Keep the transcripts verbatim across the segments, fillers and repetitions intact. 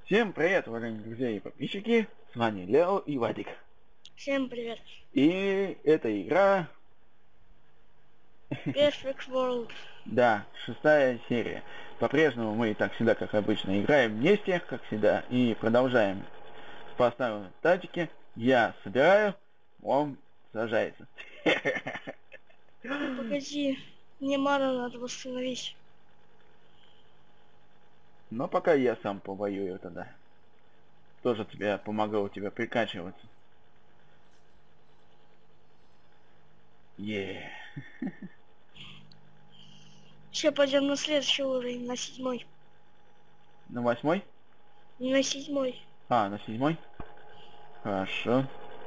Всем привет, уважаемые друзья и подписчики, с вами Лео и Вадик. Всем привет. И эта игра... Perfect World. Да, шестая серия. По-прежнему мы, так всегда, как обычно, играем вместе, как всегда, и продолжаем. Поставим статики, я собираю, он сажается. Погоди, мне ману надо восстановить. Но пока я сам повоюю тогда. Тоже тебе помогу тебе прикачиваться. Еее. Сейчас пойдем на следующий уровень, на седьмой. На восьмой? На седьмой. А, на седьмой? Хорошо.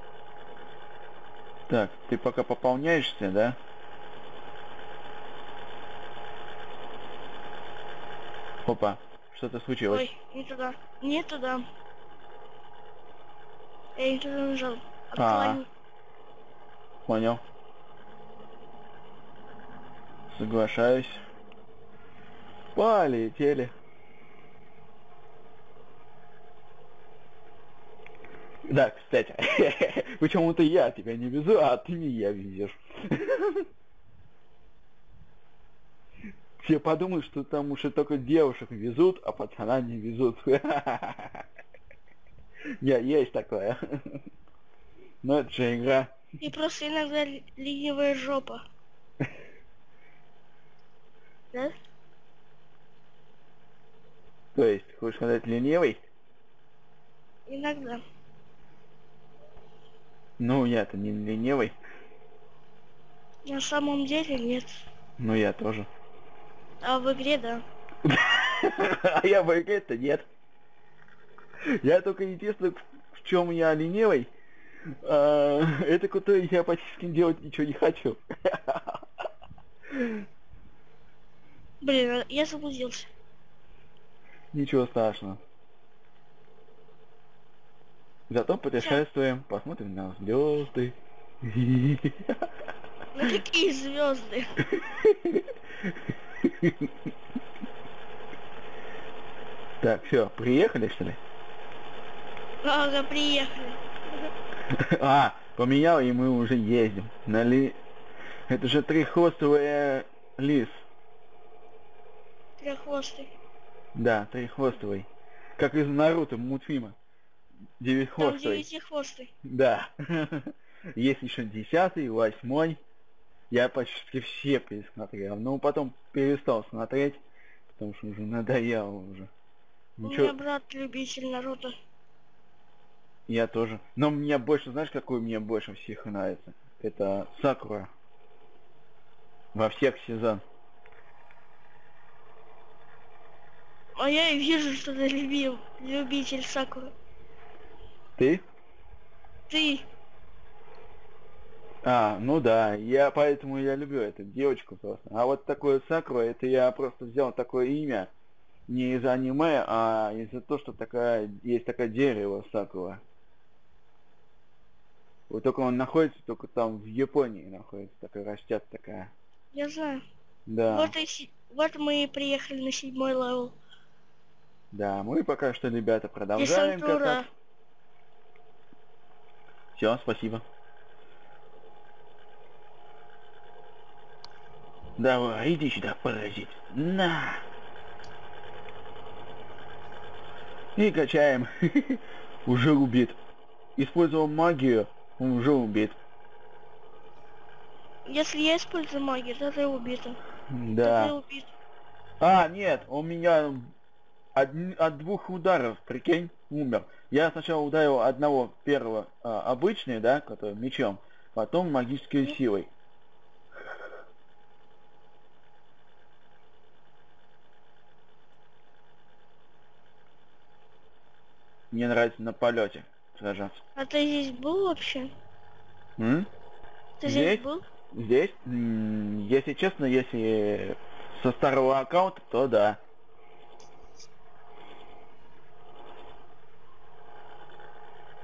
Так, ты пока пополняешься, да? Опа, что-то случилось. Ой, не туда. Не туда. Я не туда нажал. А, Отклонил. понял. Соглашаюсь. Полетели. Да, кстати, почему-то я тебя не везу, а ты меня везешь. Все подумают, что там уж и только девушек везут, а пацана не везут. Не, есть такое. Но это же игра. И просто иногда ленивая жопа. Да? То есть, хочешь сказать, ленивый? Иногда. Ну, я-то не ленивый. На самом деле нет. Ну, я тоже. А в игре да. А я в игре-то нет. Я только единственное, в чем я ленивый, а, это который я почти делать ничего не хочу. Блин, я заблудился. Ничего страшного. Зато путешествуем, посмотрим на звезды. Ну какие звезды? Так, все, приехали, что ли? Ага, приехали. А, поменял, и мы уже ездим. На ли... Это же треххвостовый лис. Треххвостый. Да, треххвостовый. Как из Наруто мультфильма. Там Девятихвостовый. девятихвостый. Да. Есть еще десятый, восьмой. Я почти все пересмотрел. Но потом перестал смотреть, потому что уже надоело уже. У Ничего. меня брат любитель Наруто. Я тоже. Но мне больше, знаешь, какой мне больше всех нравится? Это Сакура. Во всех сезонах. А я и вижу, что ты любил, любитель Сакуры. Ты? Ты. А, ну да, я поэтому я люблю эту девочку просто. А вот такое Сакура, это я просто взял такое имя не из аниме, а из-за того, что такая есть такое дерево Сакура. Вот только он находится только там в Японии находится, такая растет такая. Я знаю. Да. Вот, и си... вот мы и приехали на седьмой левел. Да, мы пока что, ребята, продолжаем кататься. Все, спасибо. Давай, иди сюда, паразит. На! И качаем. Уже убит. Использовал магию, он уже убит. Если я использую магию, то ты убита. Да. То ты убит. А, нет, он меня от, от двух ударов, прикинь, умер. Я сначала ударил одного первого а, обычный, да, который мечом, потом магической Нет. силой. Мне нравится на полете сражаться. А ты здесь был вообще? М? Ты Здесь? здесь был? Здесь, м, если честно, если со старого аккаунта, то да.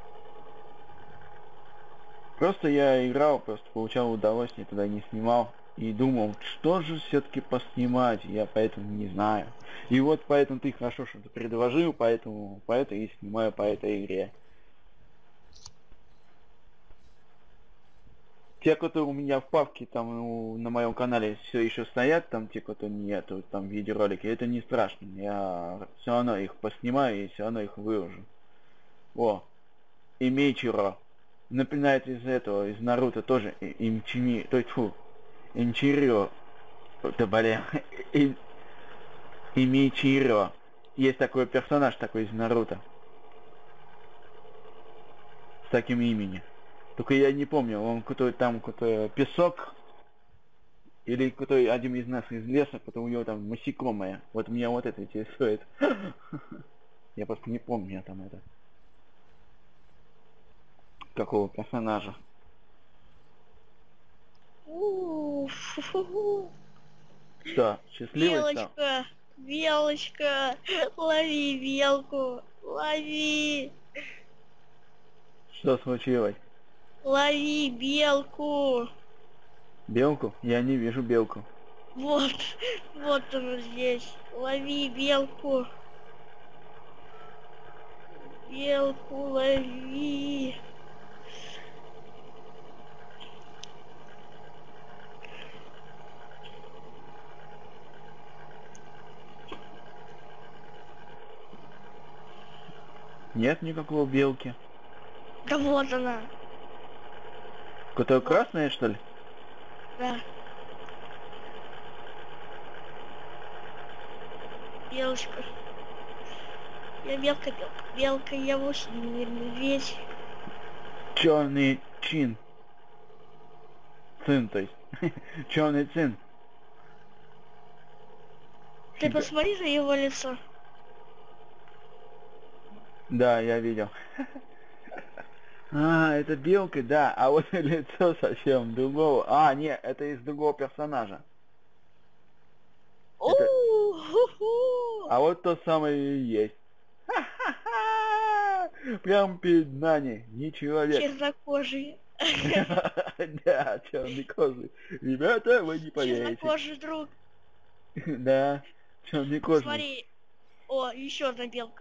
Просто я играл, просто получал удовольствие, туда не снимал. И думал, что же все-таки поснимать, я поэтому не знаю. И вот поэтому ты хорошо что-то предложил, поэтому, поэтому и снимаю по этой игре. Те, которые у меня в папке там у, на моем канале все еще стоят, там те, которые нету, там видеоролики, это не страшно. Я все равно их поснимаю и все равно их выложу. О, Имейчиро. Напоминает из этого, из Наруто тоже Имчини, то есть фу, Имчирио. Да блин, Имейчиро. Есть такой персонаж такой из Наруто. С таким именем. Только я не помню, он какой-то там какой-то песок. Или какой-то один из нас из леса, потому у него там насекомое. Вот меня вот это интересует. Я просто не помню там это. Какого персонажа. Что, счастливый стал? Белочка, белочка, лови белку, лови. Что случилось? Лови белку. Белку? Я не вижу белку. Вот, вот он здесь. Лови белку. Белку лови. Нет никакого белки. Да вот она. Которая красная, что ли? Да. Белочка. Я белка, белка. Белка, я вовсе не медведь. Черный чин. Цин, то есть. Черный цин. Ты посмотри на его лицо. Да, я видел. А, это белка, да, а вот лицо совсем другого. А, нет, это из другого персонажа. Это... А вот тот самый и есть. Прям перед нами, не человек. Чернокожий. Да, чернокожий. Ребята, вы не поверите. Чернокожий друг. Да, чернокожий. Смотри. О, еще одна белка.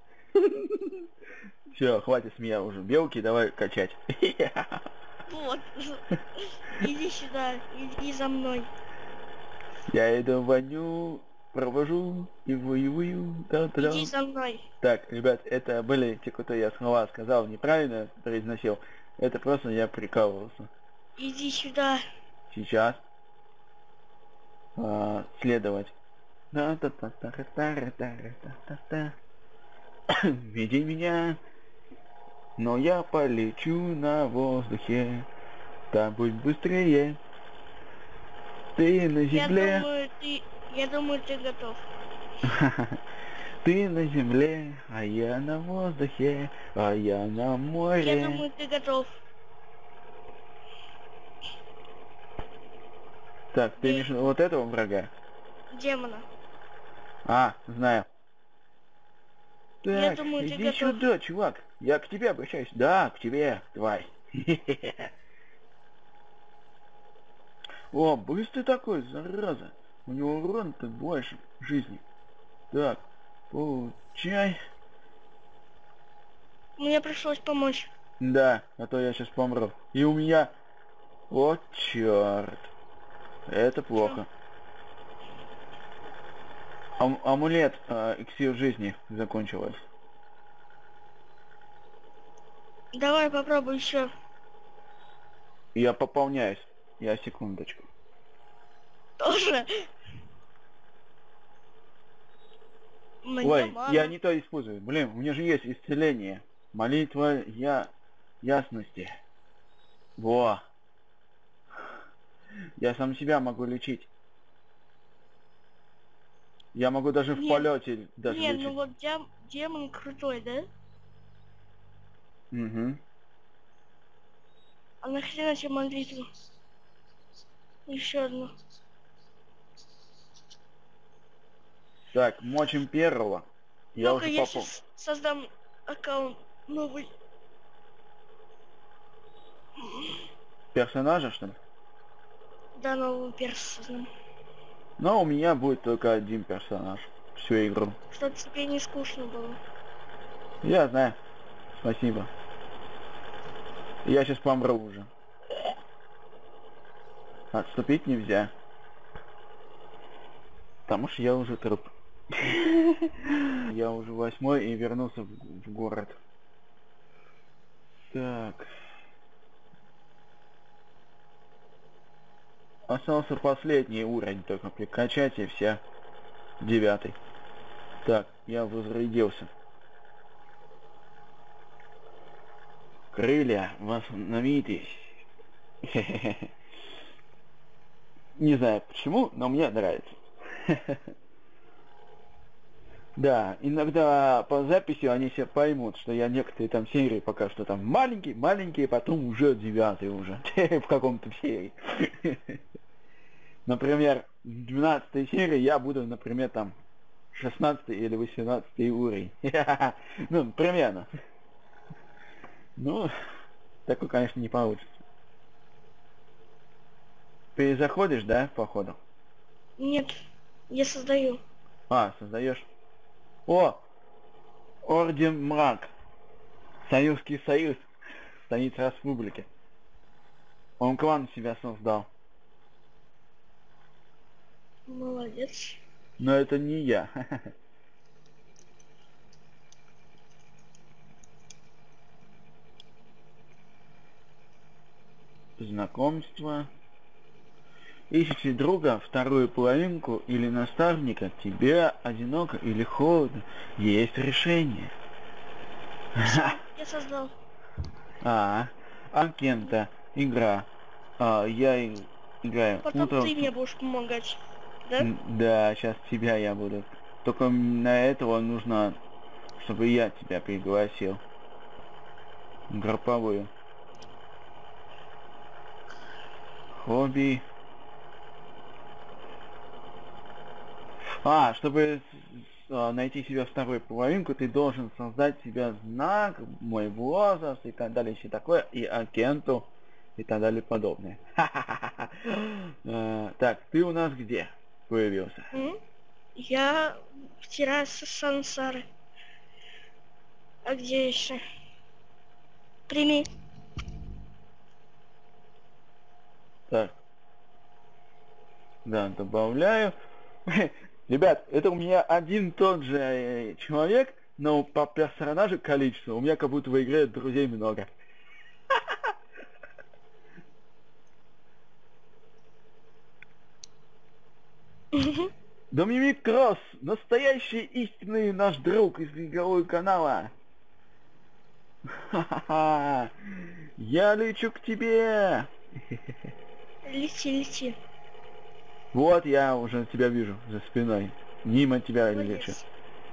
Все, хватит смея уже. Белки, давай качать. Вот. Иди сюда, иди за мной. Я иду в войну, провожу и воюю. Да-да-да. Иди за мной. Так, ребят, это были те, кто я слова сказал, неправильно произносил. Это просто я прикалывался. Иди сюда. Сейчас. А, следовать. Веди меня, но я полечу на воздухе. Там будь быстрее. Ты на земле. Я думаю, ты, я думаю, ты готов. Ты на земле, а я на воздухе, а я на море. Я думаю, ты готов. Так, ты имеешь вот этого врага? Демона. А, знаю. Так, Я думаю, ты иди готов. сюда, чувак. Я к тебе обращаюсь. Да, к тебе, тварь. О, быстрый такой, зараза. У него урон-то больше жизни. Так, получай. Мне пришлось помочь. Да, а то я сейчас помру. И у меня... О, черт. Это плохо. Ам амулет э, эликсир жизни закончилась. Давай попробуй еще. Я пополняюсь. Я секундочку. Тоже. Мне Ой, мало. я не то использую. Блин, у меня же есть исцеление. Молитва я... ясности. Во. Я сам себя могу лечить. Я могу даже Нет. в полете даже Нет, лечить. ну вот дем... демон крутой, да? Угу. А нахрена тебе молитву? Еще одну. Так, мочим первого. Я Ну-ка, уже я попал. сейчас создам аккаунт новый. Персонажа, что ли? когда нового персонажа. Но у меня будет только один персонаж всю игру. Чтобы тебе не скучно было. Я знаю. Спасибо. Я сейчас помру уже. Отступить нельзя. Потому что я уже труп. Я уже восьмой и вернулся в, в город. Так. Остался последний уровень только прикачать и все. Девятый. Так, я возродился. Крылья, восстановитесь. Не знаю почему, но мне нравится. Да, иногда по записи они все поймут, что я некоторые там серии пока что там маленькие, маленькие, потом уже девятый уже, в каком-то серии. Например, в двенадцатой серии я буду, например, там шестнадцатый или восемнадцатый уровень. Ну, примерно. Ну, такой, конечно, не получится. Ты заходишь, да, походу? Нет, я создаю. А, создаешь? О! Орден Мрак. Союзский союз. Столица республики. Он клан себя создал. Молодец. Но это не я. Знакомство. Ищите друга, вторую половинку или наставника, тебе одиноко или холодно, есть решение. Я создал. А, Анкента, игра. А, я и- играю. Потом Утром- ты мне будешь помогать. Да? М, Да, сейчас тебя я буду. Только на этого нужно, чтобы я тебя пригласил. Групповую. Хобби. А, чтобы с- а, найти себе вторую половинку, ты должен создать себе знак, мой возраст и так далее, и все такое, и агенту, и так далее, подобное. Э, Так, ты у нас где появился? М? Я в террасе Сансары. А где еще? Прими. Так. Да, добавляю. Ребят, это у меня один тот же э, человек, но по персонажу количество. У меня как будто в игре друзей много. Доминик Кросс, настоящий истинный наш друг из игрового канала. Ха-ха-ха. Я лечу к тебе. Лети, лети. Вот я уже тебя вижу за спиной. Мимо тебя лечу. Молодец.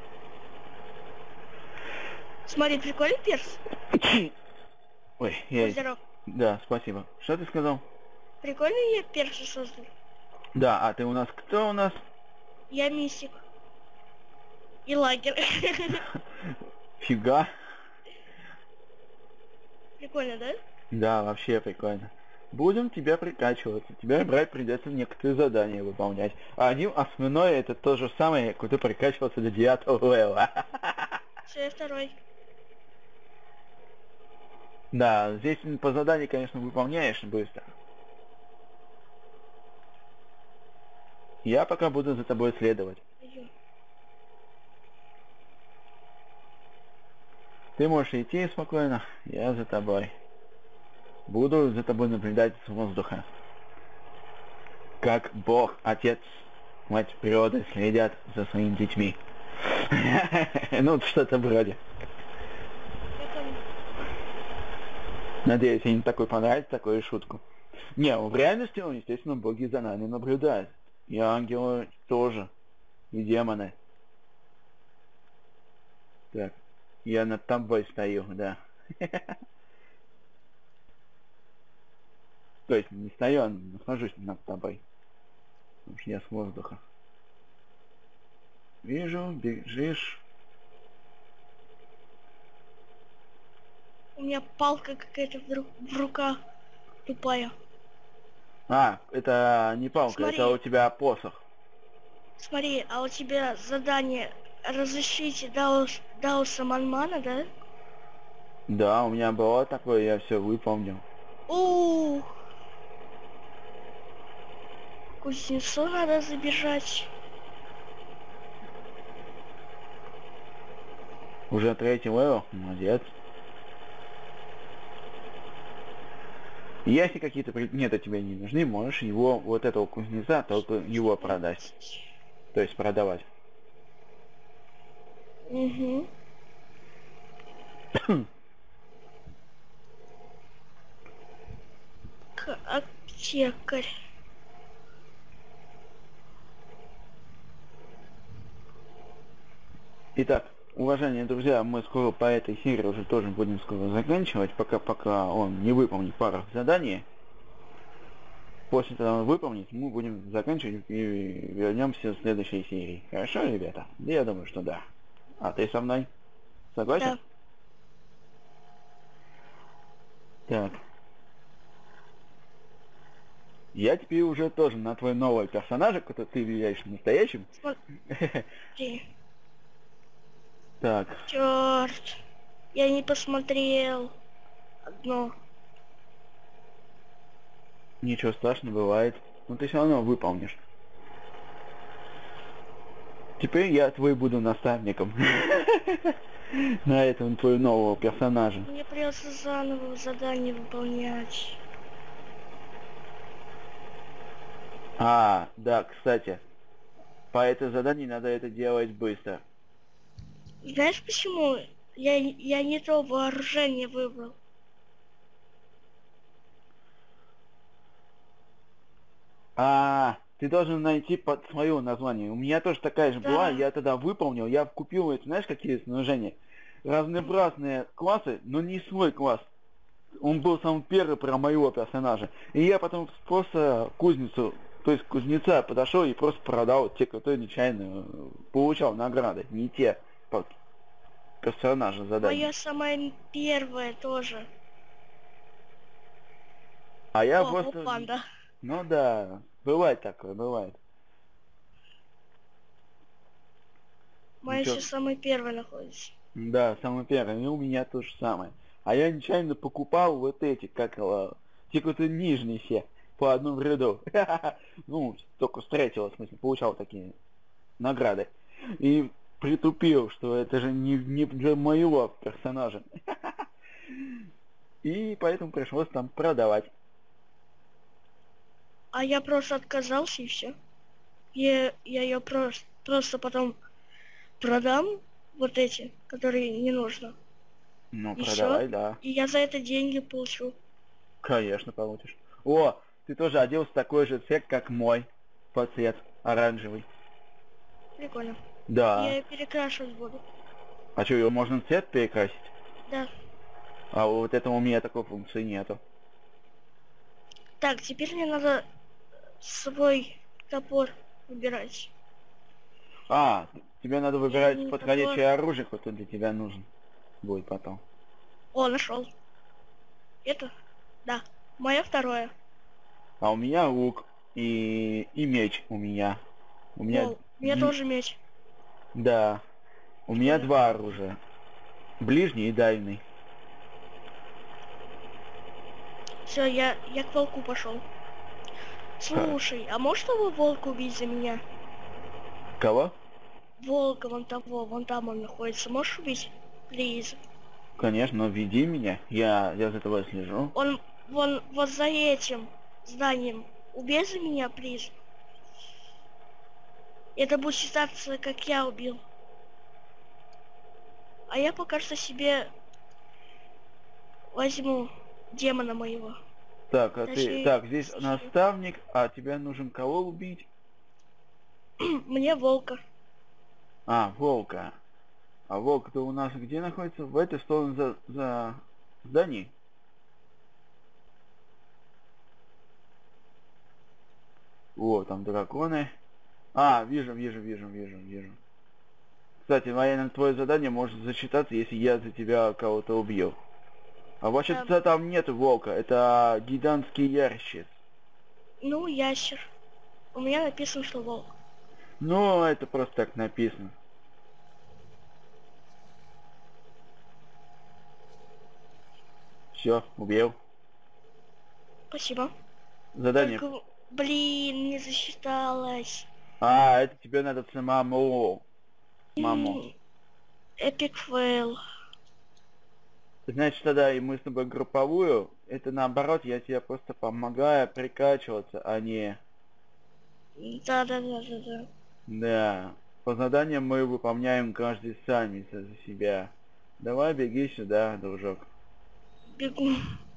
Смотри, прикольный перс. Ой, я... Здорово. Да, спасибо. Что ты сказал? Прикольный я перс создал. Да, а ты у нас кто у нас? Я мистик. И лагерь. Фига. Прикольно, да? Да, вообще прикольно. Будем тебя прикачиваться. Тебе брать придется некоторые задания выполнять. А один основной это то же самое, куда прикачиваться до девятого левела. Все, я второй. Да, здесь по заданию, конечно, выполняешь быстро. Я пока буду за тобой следовать. Идем. Ты можешь идти спокойно, я за тобой. Буду за тобой наблюдать с воздуха. Как Бог, Отец, Мать природы следят за своими детьми. Ну, что-то вроде. Я там. Надеюсь, им такой понравится, такую шутку. Не, в реальности, он, естественно, боги за нами наблюдают. И ангелы тоже. И демоны. Так, я над тобой стою, да. То есть не стою, а нахожусь над тобой. Потому что я с воздуха. Вижу, бежишь. У меня палка какая-то в, ру- в руках. Тупая. А, это не палка, Смотри. это у тебя посох. Смотри, а у тебя задание разыщите Даус, Дауса Манмана, да? Да, у меня было такое, я все выполнил. Ух. Кузнецу надо забежать. Уже третий левел, молодец. Если какие-то предметы тебе не нужны, можешь его, вот этого кузнеца, только его продать. То есть продавать. Угу. К- Аптекарь. Итак, уважаемые друзья, мы скоро по этой серии уже тоже будем скоро заканчивать, пока пока он не выполнит пару заданий. После того, он выполнит, мы будем заканчивать и вернемся в следующей серии. Хорошо, ребята? Да, я думаю, что да. А ты со мной? Согласен? Да. Так. Я теперь уже тоже на твой новый персонажа, который ты являешься настоящим. Смотри. Так. Черт. Я не посмотрел. Одно. Ничего страшного, бывает. Но ты все равно выполнишь. Теперь я твой буду наставником. На этом твоего нового персонажа. Мне придется заново задание выполнять. А, да, кстати. По этой заданию надо это делать быстро. Знаешь почему? Я, я не то вооружение выбрал. А, ты должен найти под свое название. У меня тоже такая же Да. была, я тогда выполнил, я купил эти, знаешь, какие снаряжения? Разнообразные классы, но не свой класс. Он был самый первый про моего персонажа. И я потом просто кузницу, то есть кузнеца подошел и просто продал те, кто нечаянно получал награды, не те под персонажа задания. Моя самая первая тоже. А я О, просто... панда. Ну да, бывает такое, бывает. Моя Ничего. еще самая первая находится. Да, самый первый, и у меня то же самое. А я нечаянно покупал вот эти, как его, те, кто нижние все, по одному ряду. Ну, только встретил, в смысле, получал такие награды. И притупил, что это же не, не для моего персонажа. И поэтому пришлось там продавать. А я просто отказался и все. Я, я ее просто, просто потом продам, вот эти, которые не нужно. Ну, И продавай, всё. да. И я за это деньги получу. Конечно, получишь. О, ты тоже оделся такой же цвет, как мой. По цвет оранжевый. Прикольно. Да. Я ее перекрашивать буду. А что, его можно цвет перекрасить? Да. А вот этого у меня такой функции нету. Так, теперь мне надо свой топор выбирать. А, тебе надо выбирать не подходящее оружие, которое для тебя нужен будет потом. О, нашел. Это? Да. Мое второе. А у меня лук и, и меч у меня. У меня... О, у меня ди- тоже меч. Да. У меня Прикольно. два оружия. Ближний и дальний. Все, я, я к волку пошел. Слушай, а можешь того волка убить за меня? Кого? Волка вон того, вон там он находится. Можешь убить? Плиз. Конечно, но веди меня. Я, я за тобой слежу. Он вон вот за этим зданием. Убей за меня, плиз. Это будет считаться, как я убил. А я пока что себе возьму демона моего. Так, а ты... Точнее, Так, здесь точнее. наставник, а тебе нужен кого убить? Мне волка. А, волка. А волк-то у нас где находится? В этой стороне за, за зданием? О, там драконы. А, вижу, вижу, вижу, вижу, вижу. Кстати, наверное, твое задание может засчитаться, если я за тебя кого-то убью. А вообще-то Да. там нет волка, это гигантский ящик. Ну, ящер. У меня написано, что волк. Ну, это просто так написано. Все, убил. Спасибо. Задание. Только, блин, не засчиталось. А, это тебе надо самому. Маму. Эпик фейл. Значит, тогда и мы с тобой групповую. Это наоборот, я тебе просто помогаю прикачиваться, а не... Да, да, да, да, да. Да. По заданиям мы выполняем каждый сами за себя. Давай беги сюда, дружок. Бегу.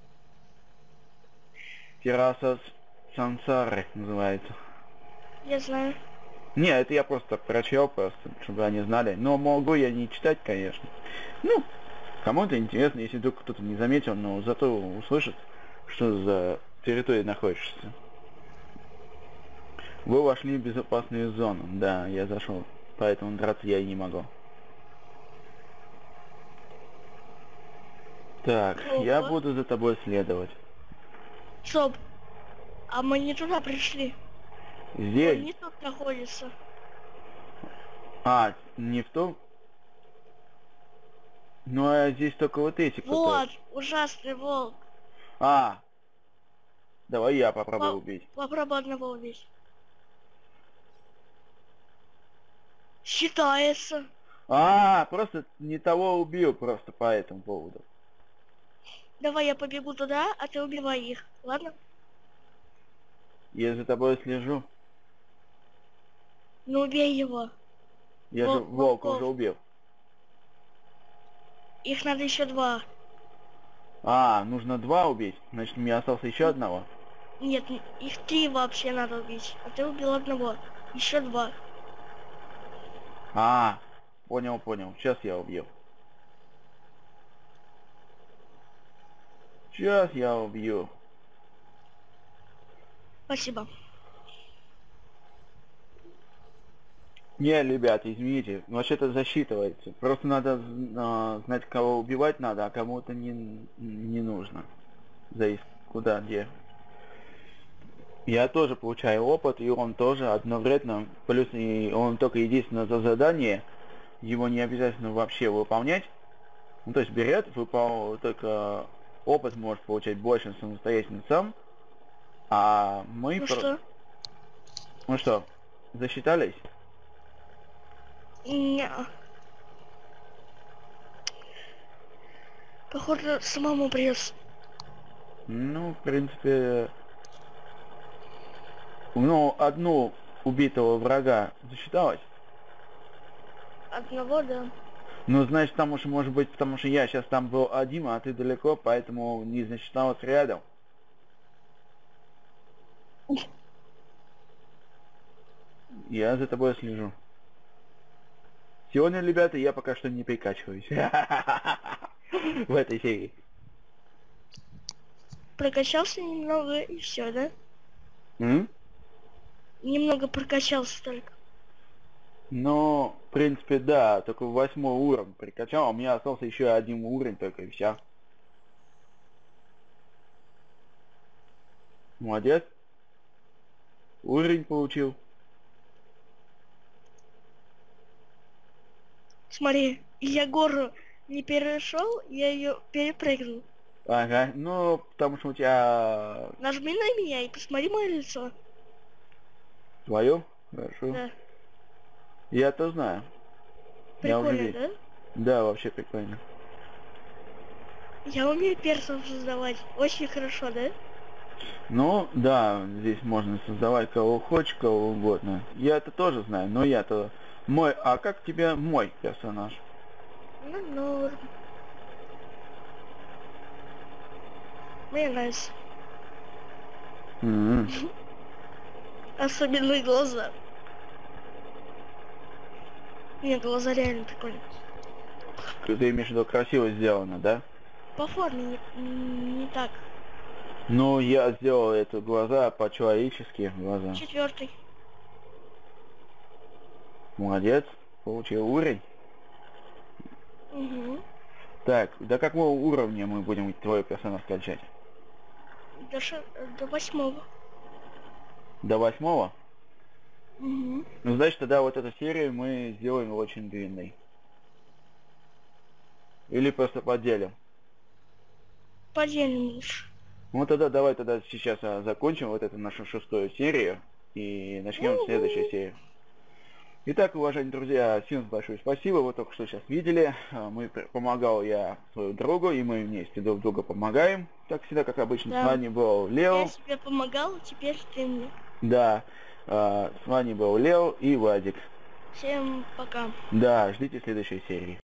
Терраса Сансары называется. Я знаю. Не, это я просто прочел просто, чтобы они знали. Но могу я не читать, конечно. Ну, кому-то интересно, если вдруг кто-то не заметил, но зато услышит, что за территорией находишься. Вы вошли в безопасную зону. Да, я зашел. Поэтому драться я и не могу. Так, Опа. я буду за тобой следовать. Стоп. А мы не туда пришли. Здесь... Он не тут находится. А, не в том? Ну, а здесь только вот эти, Вот, которые... ужасный волк. А! Давай я попробую По- убить. Попробуй одного убить. Считается. А, просто не того убил, просто по этому поводу. Давай я побегу туда, а ты убивай их. Ладно? Я за тобой слежу. Ну убей его. Я Вол- же волка волков. уже убил. Их надо еще два. А, нужно два убить. Значит, мне остался еще одного. Нет, н- их три вообще надо убить. А ты убил одного. Еще два. А, понял, понял. Сейчас я убью. Сейчас я убью. Спасибо. Не, ребят, извините, вообще-то засчитывается. Просто надо а, знать, кого убивать надо, а кому-то не, не нужно. Зависит куда, где. Я тоже получаю опыт, и он тоже одновременно. Плюс и он только единственное за задание. Его не обязательно вообще выполнять. Ну, то есть берет, выпал, только опыт может получать больше самостоятельно сам. А мы... Ну про- что? Ну что, засчитались? Неа. Походу, самому придется. Ну, в принципе... Ну, одну убитого врага засчиталось. Одного, да. Ну, значит, там уж может быть, потому что я сейчас там был один, а ты далеко, поэтому не засчиталось рядом. Я за тобой слежу. Сегодня, ребята, я пока что не прикачиваюсь. В этой серии. Прокачался немного и все, да? М? Немного прокачался только. Ну, в принципе, да, только восьмой уровень прикачал, а у меня остался еще один уровень только и все. Молодец. Уровень получил. Смотри, я гору не перешел, я ее перепрыгнул. Ага, ну, потому что у тебя... Нажми на меня и посмотри мое лицо. Твое? Хорошо. Да. Я-то знаю. Я уже Прикольно, видел. да? Да, вообще прикольно. Я умею персов создавать. Очень хорошо, да? Ну, да, здесь можно создавать кого хочешь, кого угодно. Я это тоже знаю, но я-то... Мой... А как тебе мой персонаж? Ну, норм. Мне нравится. М-м. Особенно глаза. Нет, глаза реально прикольные. Ты имеешь в виду красиво сделано, да? По форме не, не так. Ну, я сделал это глаза по-человечески глаза. Четвертый. Молодец, получил уровень. Угу. Так, до какого уровня мы будем твой персонаж качать? До, ше... до восьмого. До восьмого? Угу. Ну, значит, тогда вот эту серию мы сделаем очень длинной. Или просто поделим. Поделим лучше. Ну, тогда давай тогда сейчас а, закончим вот эту нашу шестую серию и начнем следующую серию. Итак, уважаемые друзья, всем большое спасибо. Вы только что сейчас видели. А, Мы помогал я своему другу, и мы вместе друг друга помогаем. Так всегда, как обычно. Да. С вами был Лео. Я тебе помогал, теперь ты мне. Да. А, с вами был Лео и Вадик. Всем пока. Да, ждите следующей серии.